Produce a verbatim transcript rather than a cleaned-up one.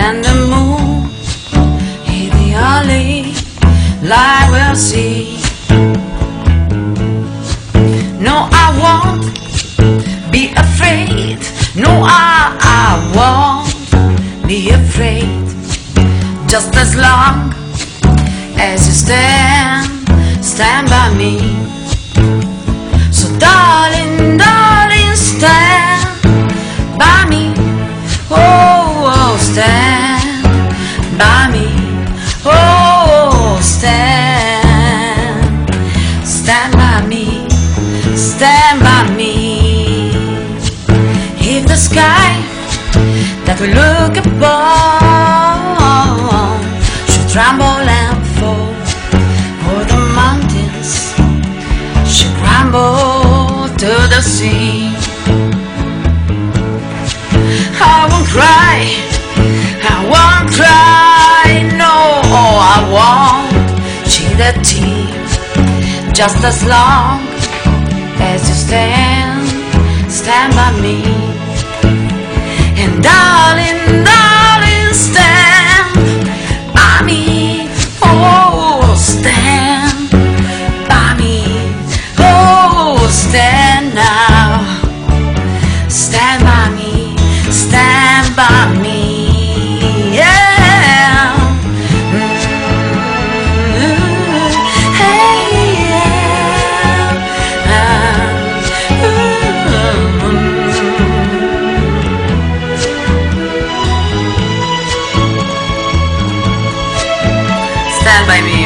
and the moon is the only light we'll see. No, I won't be afraid. No, I, I won't be afraid. Just as long as you stand, stand by me. So darling, darling, stand by me. Oh, oh, stand by me. Oh, stand, stand by me, stand by me. If the sky that we look upon should tremble and fall, or the mountains should crumble to the sea, I won't cry, I won't cry, no, I won't shed a tear. Just as long as you stand, stand by me. And darling, darling, stand by me. Oh, stand by me. Oh, stand now. Stand by me. Stand by me. Yeah. Mm-hmm. Hey, yeah. Mm-hmm. Stand by me.